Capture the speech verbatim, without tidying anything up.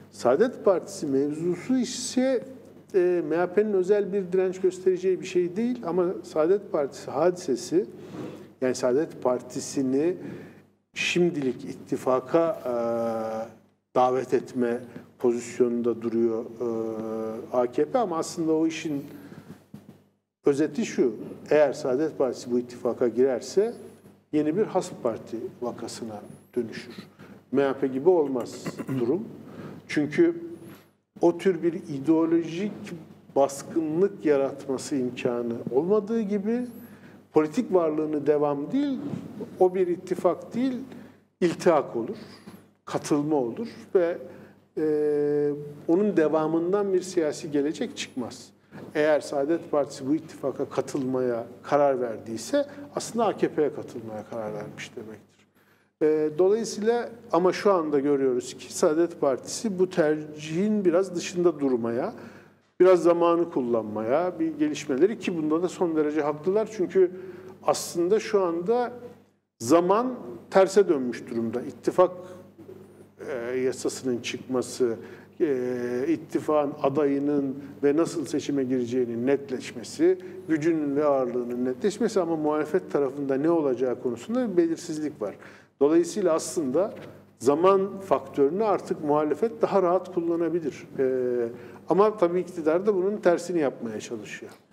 Saadet Partisi mevzusu ise e, M H P'nin özel bir direnç göstereceği bir şey değil ama Saadet Partisi hadisesi, yani Saadet Partisi'ni şimdilik ittifaka e, davet etme pozisyonunda duruyor e, A K P ama aslında o işin özeti şu: eğer Saadet Partisi bu ittifaka girerse yeni bir Hasp Parti vakasına dönüşür. M H P gibi olmaz durum. Çünkü o tür bir ideolojik baskınlık yaratması imkanı olmadığı gibi politik varlığını devam değil, o bir ittifak değil, iltihak olur, katılma olur ve e, onun devamından bir siyasi gelecek çıkmaz. Eğer Saadet Partisi bu ittifaka katılmaya karar verdiyse aslında A K P'ye katılmaya karar vermiş demektir. Dolayısıyla ama şu anda görüyoruz ki Saadet Partisi bu tercihin biraz dışında durmaya, biraz zamanı kullanmaya, bir gelişmeleri, ki bunda da son derece haklılar. Çünkü aslında şu anda zaman terse dönmüş durumda. İttifak e, yasasının çıkması, e, ittifakın adayının ve nasıl seçime gireceğinin netleşmesi, gücünün ve ağırlığının netleşmesi ama muhalefet tarafında ne olacağı konusunda bir belirsizlik var. Dolayısıyla aslında zaman faktörünü artık muhalefet daha rahat kullanabilir. Ee, ama tabii iktidar da bunun tersini yapmaya çalışıyor.